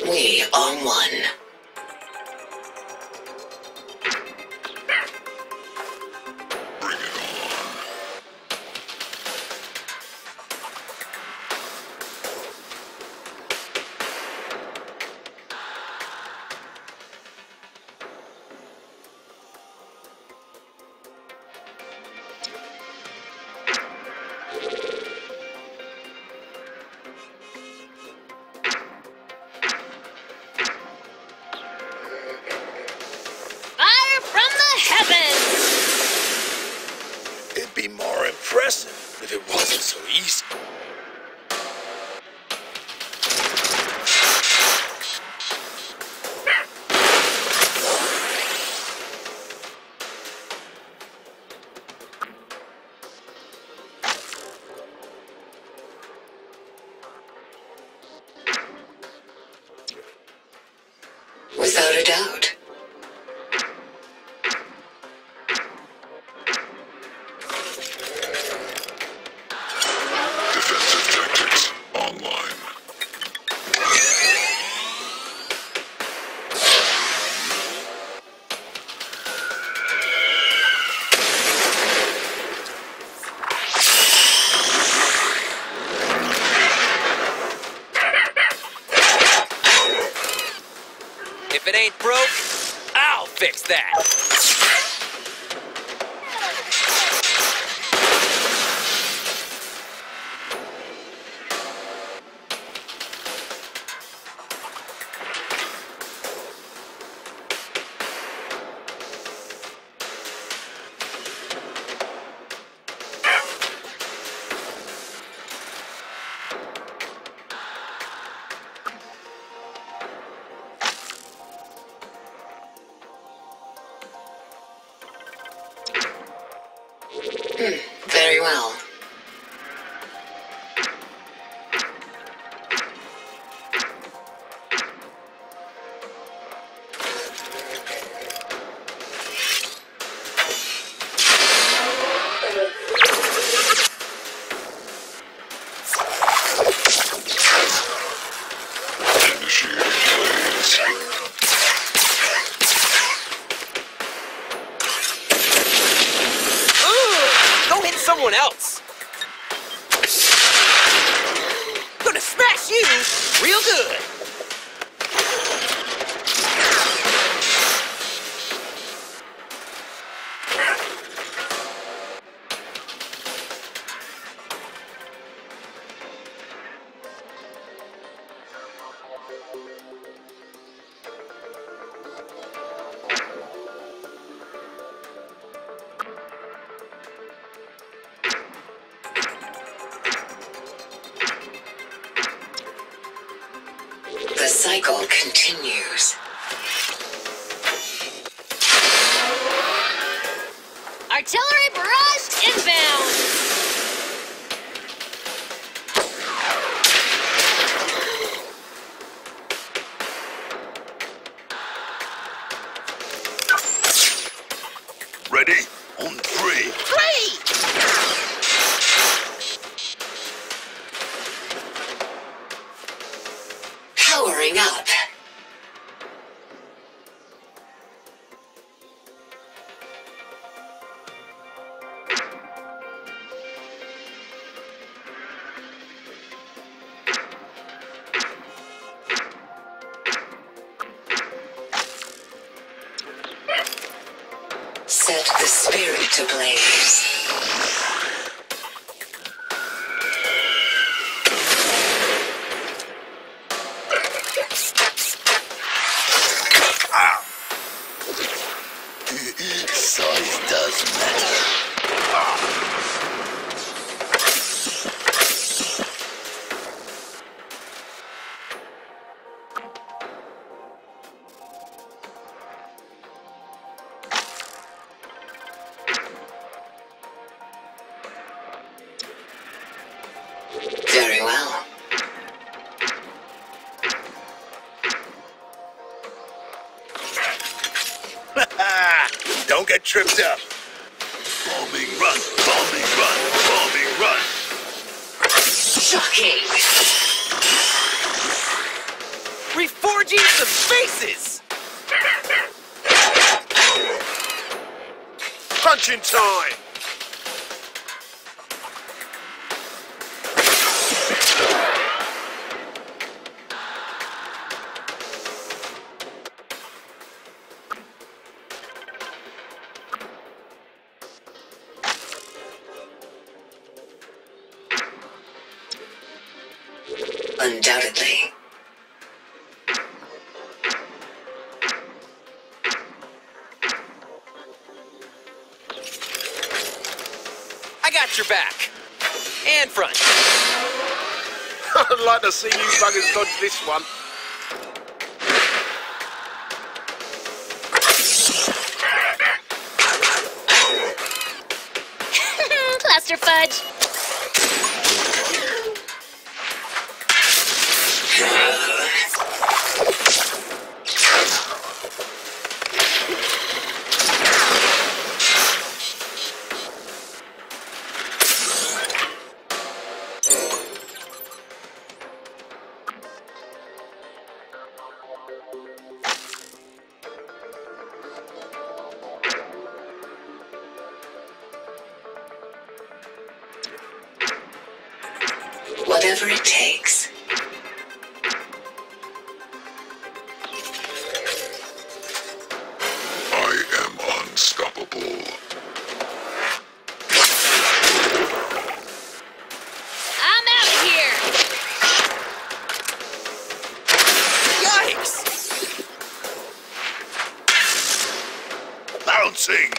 We are one. It'd be more impressive if it wasn't so easy. Without a doubt. If it ain't broke, I'll fix that. Very well. Someone else. Gonna smash you real good. The cycle continues. Artillery barrage inbound! Ready? On three. Powering up. Set the spirit ablaze. Size does matter. Very well. Don't get tripped up. Bombing run, bombing run, bombing run. Shocking. Reforging some faces! Punching time! Undoubtedly. I got your back. And front. I'd like to see you buggers dodge this one. Cluster fudge. Whatever it takes. I am unstoppable. I'm out of here. Yikes! Bouncing!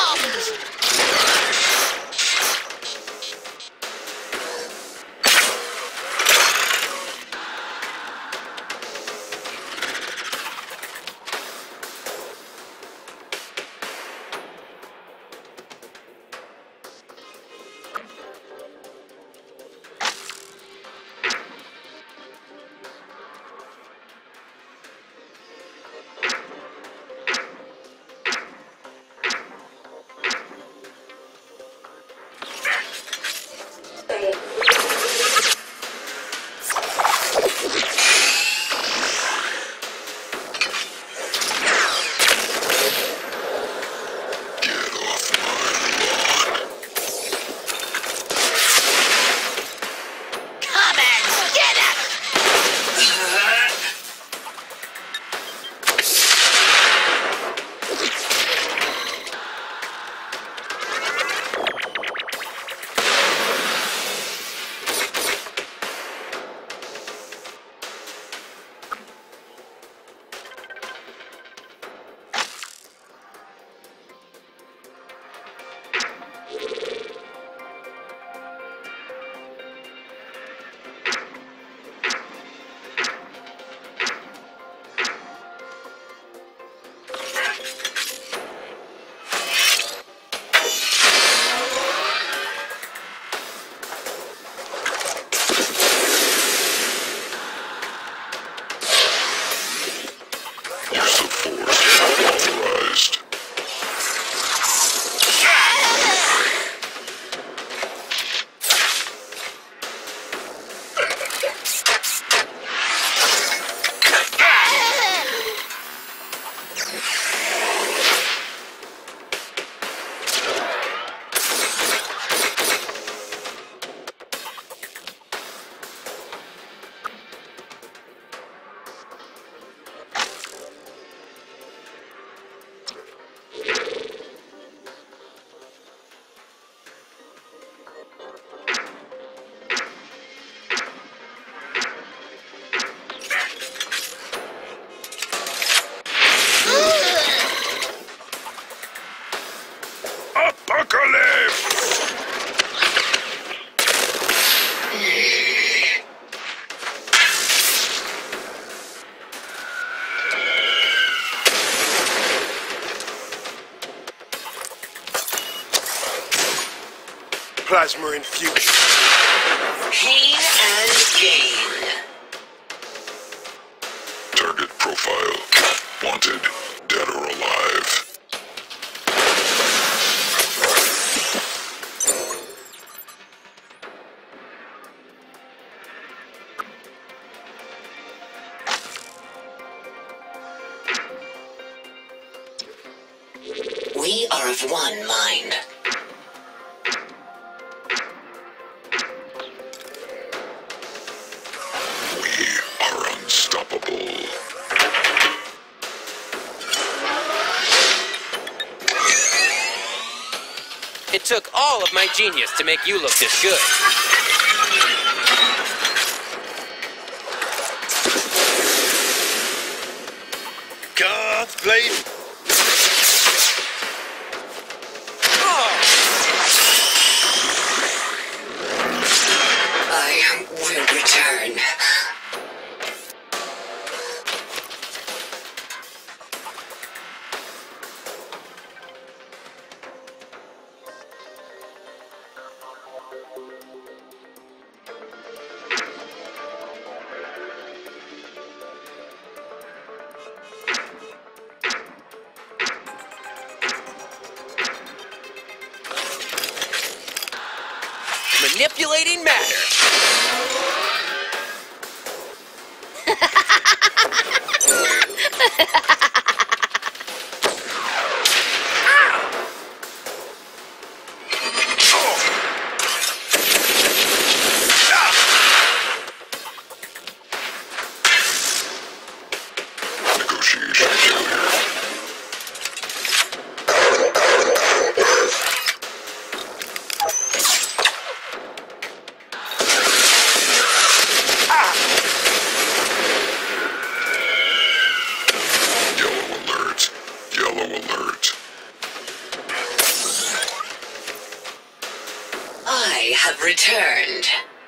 Plasma infusion. Pain and gain. Target profile. Wanted. Dead or alive. We are of one mind. We are unstoppable. It took all of my genius to make you look this good. God's blade. I will return. Manipulating matter. Negotiation failure. Yellow alert. Yellow alert. I have returned.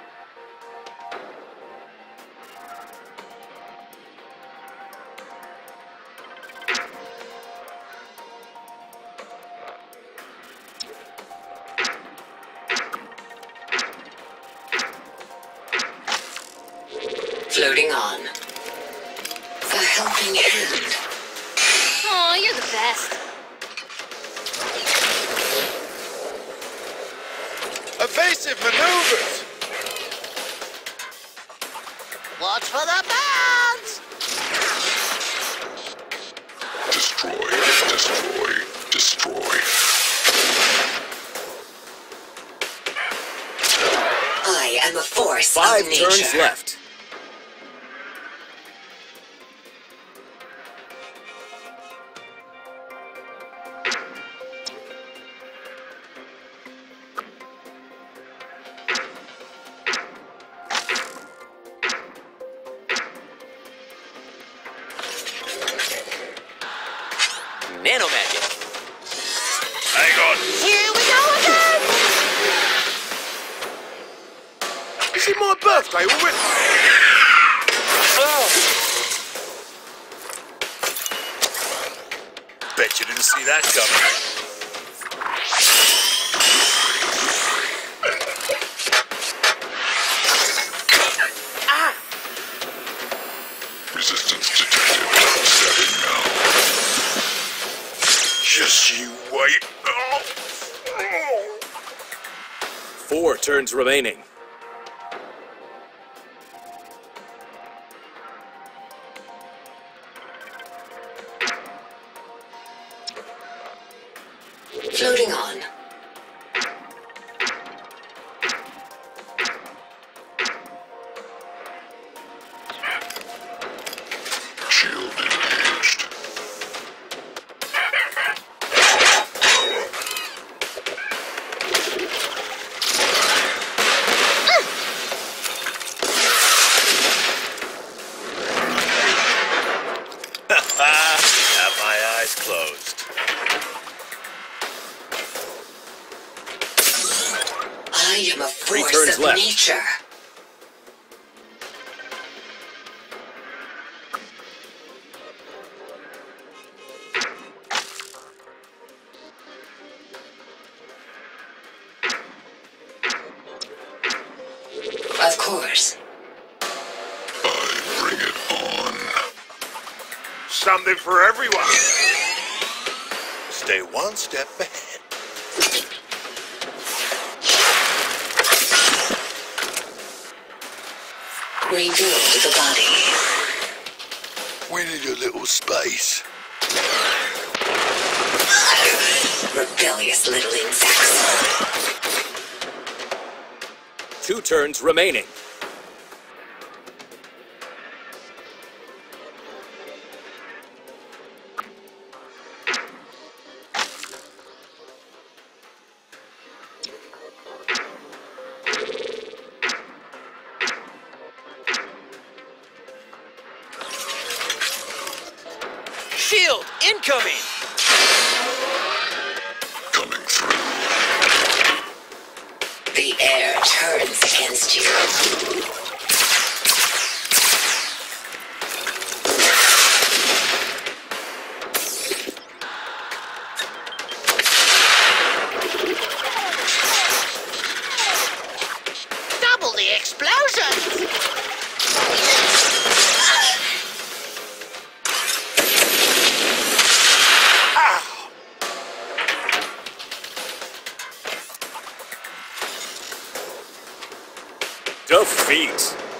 Floating on. A helping hand. Aw, you're the best. Evasive maneuvers. Watch for the bounds! Destroy. Destroy. Destroy. I am a force 5 of nature. turns left. Nano magic. Hang on. Here we go again! Is it my birthday already? Oh. Bet you didn't see that coming. Resistance detected. Setting now. Just you wait. Oh. 4 turns remaining. Floating on. Shield engaged. Have my eyes closed. I am a 3 force turns of left. nature. Of course. I bring it on. Something for everyone. Stay one step ahead. Rebuild the body. We need a little space. rebellious little insects. 2 turns remaining. Shield incoming! Coming through. The air turns against you. Double the explosions! Defeat!